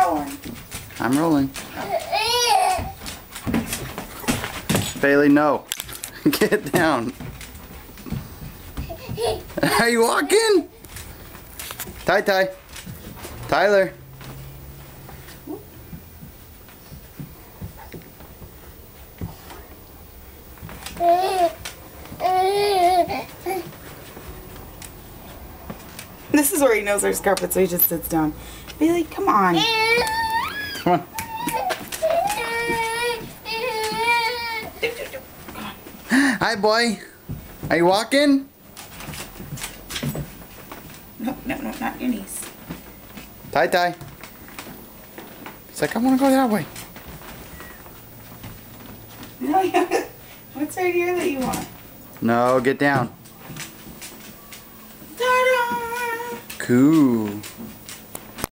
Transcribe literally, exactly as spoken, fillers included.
that one. I'm rolling. Bailey, no. Get down. Are you walking? Ty Ty. Tyler. This is where he knows there's carpet, so he just sits down. Bailey, come on. Come on. Hi, boy. Are you walking? No, no, no, not your knees. Ty Ty. He's like, I want to go that way. No, what's right here that you want? No, get down. Ta-da! Cool.